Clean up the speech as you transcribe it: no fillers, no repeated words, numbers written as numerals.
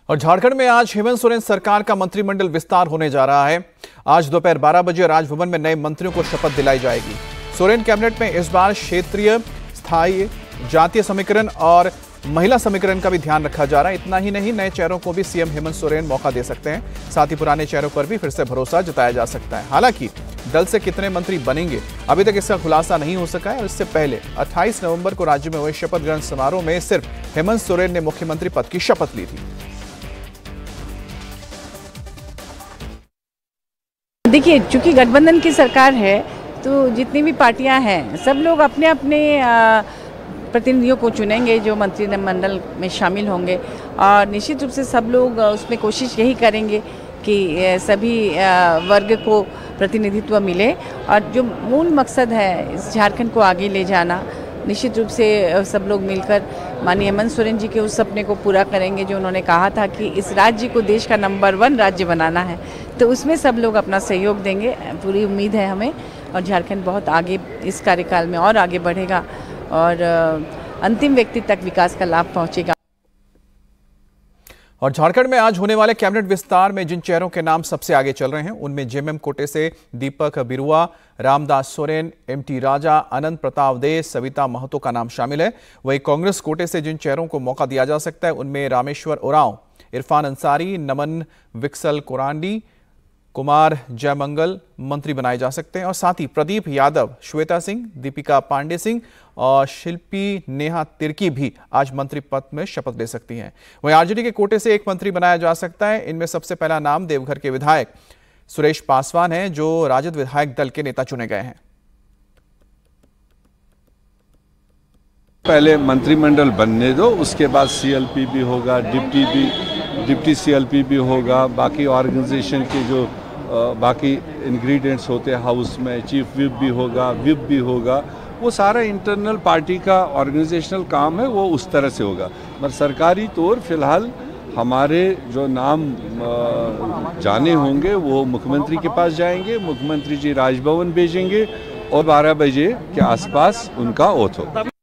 और झारखंड में आज हेमंत सोरेन सरकार का मंत्रिमंडल विस्तार होने जा रहा है। आज दोपहर 12 बजे राजभवन में नए मंत्रियों को शपथ दिलाई जाएगी। सोरेन कैबिनेट में इस बार क्षेत्रीय, स्थायी, जातीय समीकरण और महिला समीकरण का भी ध्यान रखा जा रहा है। इतना ही नहीं, नए चेहरों को भी सीएम हेमंत सोरेन मौका दे सकते हैं। साथ ही पुराने चेहरों पर भी फिर से भरोसा जताया जा सकता है। हालांकि दल से कितने मंत्री बनेंगे अभी तक इसका खुलासा नहीं हो सका है। और इससे पहले 28 नवंबर को राज्य में हुए शपथ ग्रहण समारोह में सिर्फ हेमंत सोरेन ने मुख्यमंत्री पद की शपथ ली थी। देखिए, चूंकि गठबंधन की सरकार है तो जितनी भी पार्टियां हैं सब लोग अपने अपने प्रतिनिधियों को चुनेंगे जो मंत्रिमंडल में शामिल होंगे। और निश्चित रूप से सब लोग उसमें कोशिश यही करेंगे कि सभी वर्ग को प्रतिनिधित्व मिले। और जो मूल मकसद है इस झारखंड को आगे ले जाना, निश्चित रूप से सब लोग मिलकर माननीय हेमंत सोरेन जी के उस सपने को पूरा करेंगे जो उन्होंने कहा था कि इस राज्य को देश का नंबर 1 राज्य बनाना है। तो उसमें सब लोग अपना सहयोग देंगे, पूरी उम्मीद है हमें। और झारखंड बहुत आगे इस कार्यकाल में और आगे बढ़ेगा और अंतिम व्यक्ति तक विकास का लाभ पहुंचेगा। और झारखंड में आज होने वाले कैबिनेट विस्तार में जिन चेहरों के नाम सबसे आगे चल रहे हैं उनमें जेएमएम कोटे से दीपक बिरुआ, रामदास सोरेन, एमटी राजा, अनंत प्रताप दे, सविता महतो का नाम शामिल है। वहीं कांग्रेस कोटे से जिन चेहरों को मौका दिया जा सकता है उनमें रामेश्वर उरांव, इरफान अंसारी, नमन विक्सल कोरांडी, कुमार जयमंगल मंत्री बनाए जा सकते हैं। और साथ ही प्रदीप यादव, श्वेता सिंह, दीपिका पांडे सिंह और शिल्पी नेहा तिर्की भी आज मंत्री पद में शपथ ले सकती हैं। वहीं आरजेडी के कोटे से एक मंत्री बनाया जा सकता है। इनमें सबसे पहला नाम देवघर के विधायक सुरेश पासवान है जो राजद विधायक दल के नेता चुने गए हैं। पहले मंत्रिमंडल बनने दो, उसके बाद सीएलपी भी होगा, डिप्टी सीएलपी भी होगा, बाकी ऑर्गेनाइजेशन के जो बाकी इंग्रेडिएंट्स होते हैं हाउस में, चीफ विप भी होगा, विप भी होगा, वो सारा इंटरनल पार्टी का ऑर्गेनाइजेशनल काम है, वो उस तरह से होगा। मगर सरकारी तौर फिलहाल हमारे जो नाम जाने होंगे वो मुख्यमंत्री के पास जाएंगे, मुख्यमंत्री जी राजभवन भेजेंगे और 12 बजे के आसपास उनका ओथ होगा।